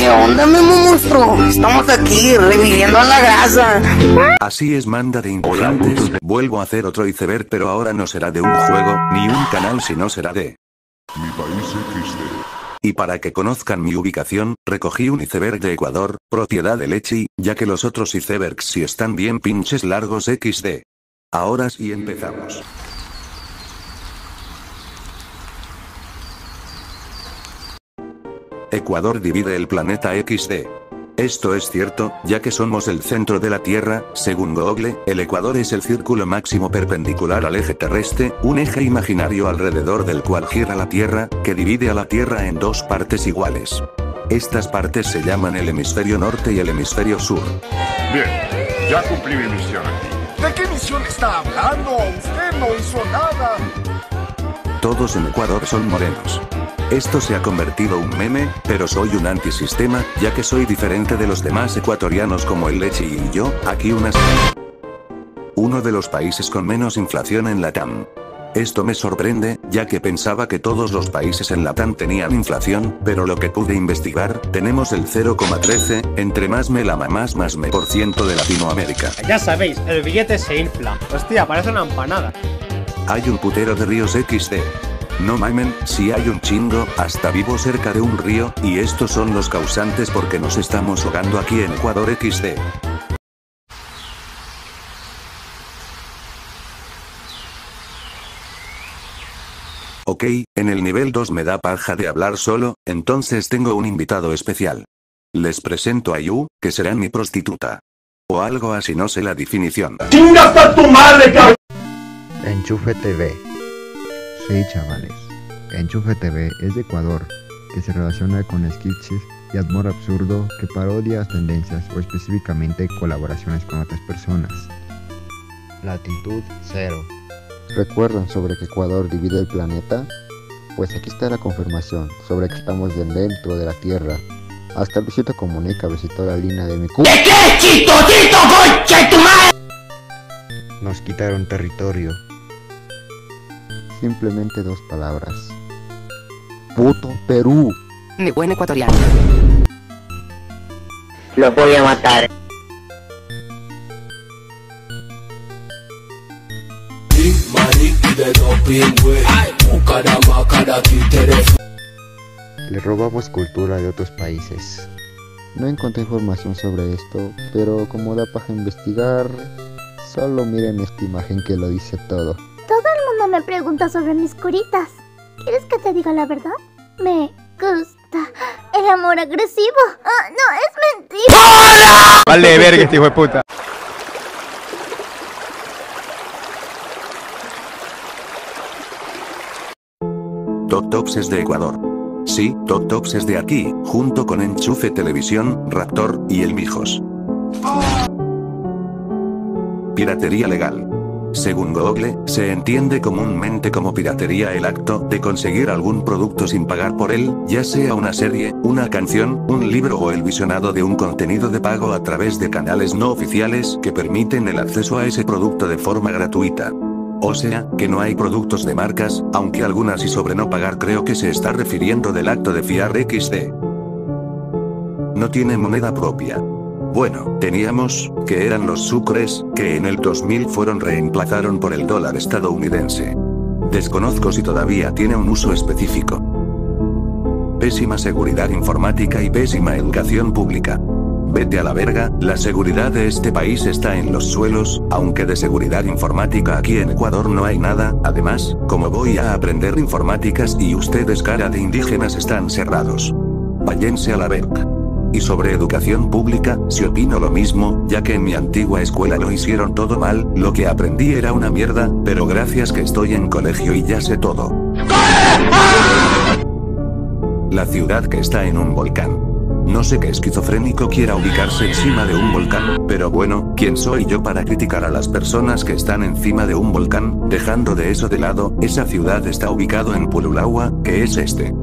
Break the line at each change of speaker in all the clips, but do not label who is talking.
¿Qué onda, Memo monstruo? Estamos aquí reviviendo la grasa.
Así es, manda de incoherentes. Vuelvo a hacer otro iceberg, pero ahora no será de un juego, ni un canal, sino será de
Mi país XD.
Y para que conozcan mi ubicación, recogí un iceberg de Ecuador, propiedad de Lechi, ya que los otros icebergs sí están bien pinches largos XD. Ahora sí empezamos. Ecuador divide el planeta XD. Esto es cierto, ya que somos el centro de la Tierra. Según Google, el Ecuador es el círculo máximo perpendicular al eje terrestre, un eje imaginario alrededor del cual gira la Tierra, que divide a la Tierra en dos partes iguales. Estas partes se llaman el hemisferio norte y el hemisferio sur.
Bien, ya cumplí mi misión aquí. ¿De qué misión está hablando? Usted no hizo nada.
Todos en Ecuador son morenos. Esto se ha convertido en un meme, pero soy un antisistema, ya que soy diferente de los demás ecuatorianos como el Lechi y yo. Aquí uno de los países con menos inflación en Latam. Esto me sorprende, ya que pensaba que todos los países en Latam tenían inflación, pero lo que pude investigar, tenemos el 0,13, entre más me la más me por ciento de Latinoamérica.
Ya sabéis, el billete se infla. Hostia, parece una empanada.
Hay un putero de ríos XD. No mamen, si hay un chingo, hasta vivo cerca de un río, y estos son los causantes porque nos estamos ahogando aquí en Ecuador XD. Ok, en el nivel 2 me da paja de hablar solo, entonces tengo un invitado especial. Les presento a Yu, que será mi prostituta. O algo así, no sé la definición.
¡Chingas a tu madre, cabrón!
Enchufe TV. Sí, chavales. Enchufe TV es de Ecuador, que se relaciona con sketches y humor absurdo que parodia tendencias o específicamente colaboraciones con otras personas. Latitud 0.
¿Recuerdan sobre que Ecuador divide el planeta? Pues aquí está la confirmación sobre que estamos dentro de la Tierra. Hasta Luisito Comunica visitó la línea de mi cu...
¿De qué, chistosito, concha tu madre?
Nos quitaron territorio.
Simplemente dos palabras. ¡Puto Perú!
Mi buen ecuatoriano. Los voy a matar.
Le robamos cultura de otros países.
No encontré información sobre esto, pero como da paja investigar, solo miren esta imagen que lo dice todo.
Todo el mundo me pregunta sobre mis curitas. ¿Quieres que te diga la verdad? Me gusta el amor agresivo. Ah, no, es mentira. ¡Hola!
Vale, verga este hijo de puta.
TokToks es de Ecuador. Sí, TokToks es de aquí, junto con Enchufe Televisión, Raptor, y El Mijos. Piratería legal. Según Google, se entiende comúnmente como piratería el acto de conseguir algún producto sin pagar por él, ya sea una serie, una canción, un libro o el visionado de un contenido de pago a través de canales no oficiales que permiten el acceso a ese producto de forma gratuita. O sea, que no hay productos de marcas, aunque algunas y sobre no pagar creo que se está refiriendo del acto de fiar XD. No tiene moneda propia. Bueno, teníamos, que eran los sucres, que en el 2000 reemplazaron por el dólar estadounidense. Desconozco si todavía tiene un uso específico. Pésima seguridad informática y pésima educación pública. Vete a la verga, la seguridad de este país está en los suelos, aunque de seguridad informática aquí en Ecuador no hay nada. Además, ¿cómo voy a aprender informáticas y ustedes cara de indígenas están cerrados? Váyanse a la verga. Y sobre educación pública, si opino lo mismo, ya que en mi antigua escuela lo hicieron todo mal, lo que aprendí era una mierda, pero gracias que estoy en colegio y ya sé todo. La ciudad que está en un volcán. No sé qué esquizofrénico quiera ubicarse encima de un volcán, pero bueno, ¿quién soy yo para criticar a las personas que están encima de un volcán? Dejando de eso de lado, esa ciudad está ubicado en Pululahua, que es este.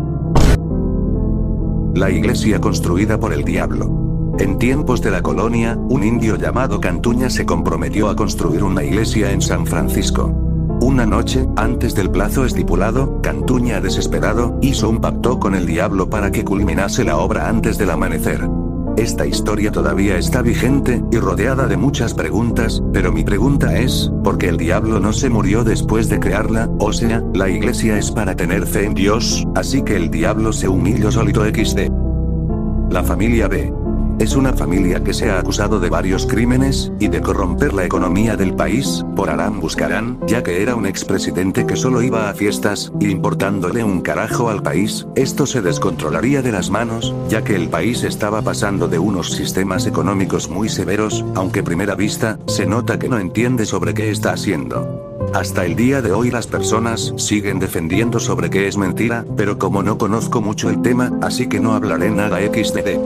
La iglesia construida por el diablo. En tiempos de la colonia, un indio llamado Cantuña se comprometió a construir una iglesia en San Francisco. Una noche, antes del plazo estipulado, Cantuña desesperado, hizo un pacto con el diablo para que culminase la obra antes del amanecer. Esta historia todavía está vigente, y rodeada de muchas preguntas, pero mi pregunta es, ¿por qué el diablo no se murió después de crearla? O sea, la iglesia es para tener fe en Dios, así que el diablo se humilló solito XD. La familia B. Es una familia que se ha acusado de varios crímenes, y de corromper la economía del país, por Harán Buscarán, ya que era un expresidente que solo iba a fiestas, importándole un carajo al país. Esto se descontrolaría de las manos, ya que el país estaba pasando de unos sistemas económicos muy severos, aunque a primera vista, se nota que no entiende sobre qué está haciendo. Hasta el día de hoy las personas siguen defendiendo sobre qué es mentira, pero como no conozco mucho el tema, así que no hablaré nada XD.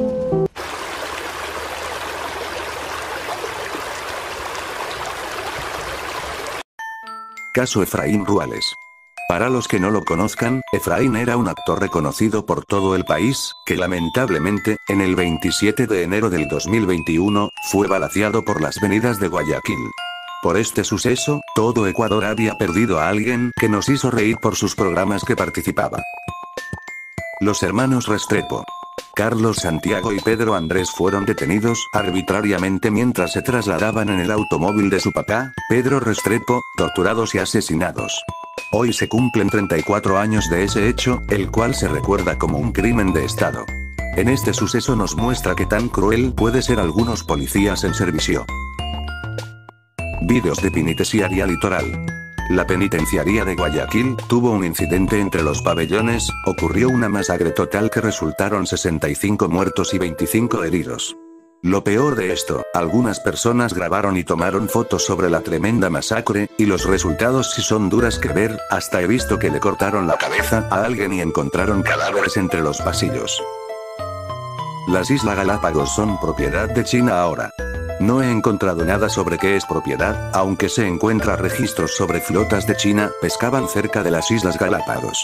Caso Efraín Ruales. Para los que no lo conozcan, Efraín era un actor reconocido por todo el país, que lamentablemente, en el 27 de enero del 2021, fue balaceado por las venidas de Guayaquil. Por este suceso, todo Ecuador había perdido a alguien que nos hizo reír por sus programas que participaba. Los hermanos Restrepo, Carlos Santiago y Pedro Andrés fueron detenidos arbitrariamente mientras se trasladaban en el automóvil de su papá, Pedro Restrepo, torturados y asesinados. Hoy se cumplen 34 años de ese hecho, el cual se recuerda como un crimen de Estado. En este suceso nos muestra que tan cruel puede ser algunos policías en servicio. Vídeos de penitenciaría litoral. La penitenciaría de Guayaquil tuvo un incidente entre los pabellones, ocurrió una masacre total que resultaron 65 muertos y 25 heridos. Lo peor de esto, algunas personas grabaron y tomaron fotos sobre la tremenda masacre, y los resultados sí son duras que ver, hasta he visto que le cortaron la cabeza a alguien y encontraron cadáveres entre los pasillos. Las Islas Galápagos son propiedad de China ahora. No he encontrado nada sobre qué es propiedad, aunque se encuentra registros sobre flotas de China pescaban cerca de las Islas Galápagos.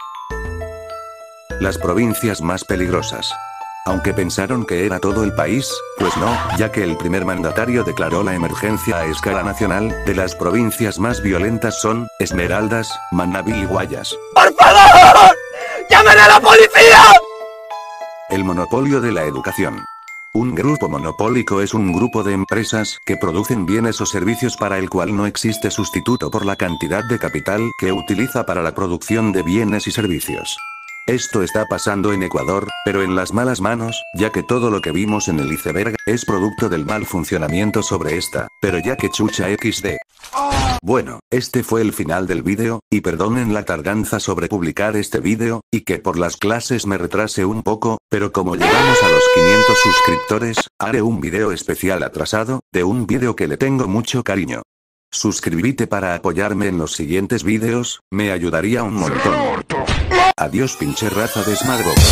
Las provincias más peligrosas. Aunque pensaron que era todo el país, pues no, ya que el primer mandatario declaró la emergencia a escala nacional. De las provincias más violentas son Esmeraldas, Manabí y Guayas.
¡Por favor! ¡Llamen a la policía!
El monopolio de la educación. Un grupo monopólico es un grupo de empresas que producen bienes o servicios para el cual no existe sustituto por la cantidad de capital que utiliza para la producción de bienes y servicios. Esto está pasando en Ecuador, pero en las malas manos, ya que todo lo que vimos en el iceberg es producto del mal funcionamiento sobre esta, pero ya que chucha XD. Bueno, este fue el final del vídeo, y perdonen la tardanza sobre publicar este vídeo, y que por las clases me retrase un poco, pero como llegamos a los 500 suscriptores, haré un vídeo especial atrasado, de un vídeo que le tengo mucho cariño. Suscríbete para apoyarme en los siguientes vídeos, me ayudaría un montón. Adiós pinche raza de Smartbox.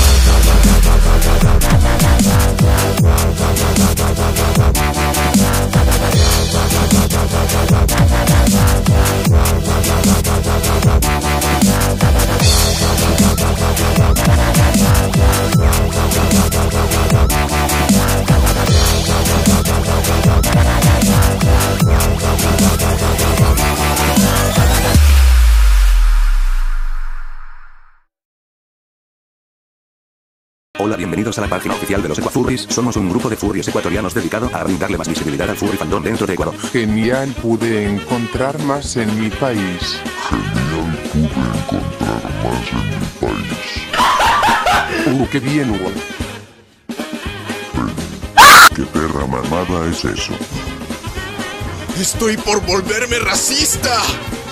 Hola, bienvenidos a la página oficial de los Ecuafurries. Somos un grupo de furries ecuatorianos dedicado a brindarle más visibilidad al furry fandom dentro de Ecuador.
Genial, pude encontrar más en mi país. ¡Qué bien, Hugo!
¿Qué perra mamada es eso?
¡Estoy por volverme racista!